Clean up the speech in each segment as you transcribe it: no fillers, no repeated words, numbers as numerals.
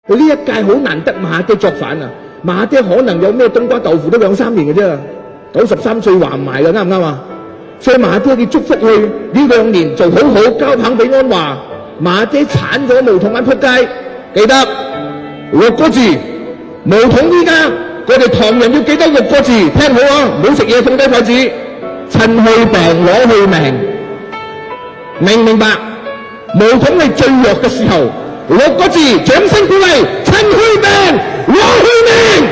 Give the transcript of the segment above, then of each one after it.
佢呢一屆好難得馬哈迪作反啊！馬哈迪可能有咩冬瓜豆腐都2-3年嘅啫，93歲還唔埋㗎，啱唔啱啊？所以馬哈迪要祝福佢呢2年就好好交棒俾安華。馬哈迪鏟咗毛統班撲街，記得6個字，毛統依家我哋唐人要記得6個字，聽好啊！唔好食嘢放低筷子，趁去病攞去命，明唔明白？毛統係最弱嘅時候，6個字，掌聲鼓勵，趁去病攞去命。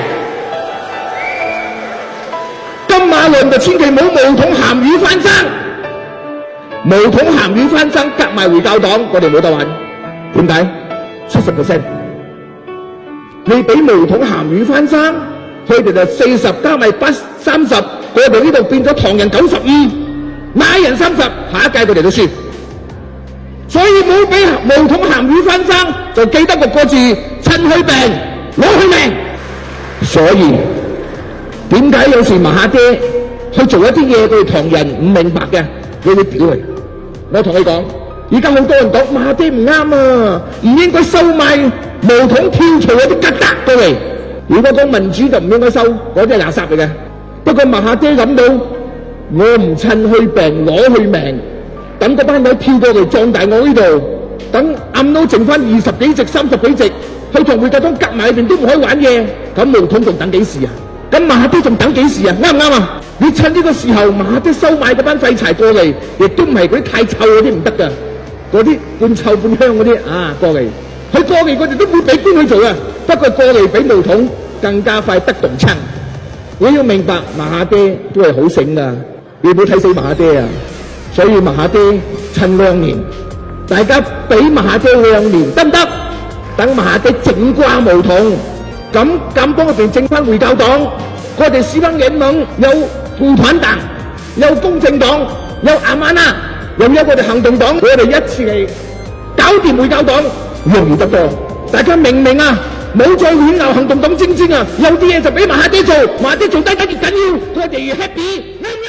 金馬論就千祈唔好毛統鹹魚翻生，毛統鹹魚翻生夾埋回教黨，我哋冇得玩。點解？70%。你俾毛統鹹魚翻生，佢哋就40加埋30，我哋呢度變咗唐人92，馬人30，下一屆佢哋都輸。所以冇俾毛統鹹魚翻生，就記得6個字，趁去病攞去命。所以點解有時馬哈迪去做一啲嘢，佢哋唐人唔明白嘅，你會屌佢。我同你講，而家好多人講馬哈迪唔啱啊，唔應該收買毛統跳槽嗰啲曱甴過嚟。如果講民主就唔應該收，嗰啲係垃圾嚟嘅。不過馬哈迪諗到，我唔趁去病攞去命，等嗰班友跳過嚟壯大我呢度，等暗到剩翻20幾席、30幾席，佢同回教黨夾埋裏邊都唔可以玩嘢，咁毛統仲等幾時啊？咁馬哈迪仲等幾時啊？啱唔啱啊？你趁呢個時候馬哈迪收買嗰班廢柴過嚟，亦都唔係嗰啲太臭嗰啲唔得㗎，嗰啲半臭半香嗰啲過嚟，佢過嚟佢哋都會俾官去做啊。不過過嚟比毛統更加快得動槍。你要明白馬哈迪都係好醒㗎，你唔好睇死馬哈迪啊！所以馬哈迪趁2年，大家俾馬哈迪2年得唔得？等馬哈迪整瓜毛統，咁甘榜入邊整翻回教黨，我哋西方人民有共產黨，有公正黨，有阿曼娜，又有我哋行動黨，我哋一次嚟搞掂回教黨，容易得多。大家明唔明啊？冇再亂鬧行動黨精啊！有啲嘢就俾馬哈迪做，馬哈迪做低越緊要，我哋越 happy。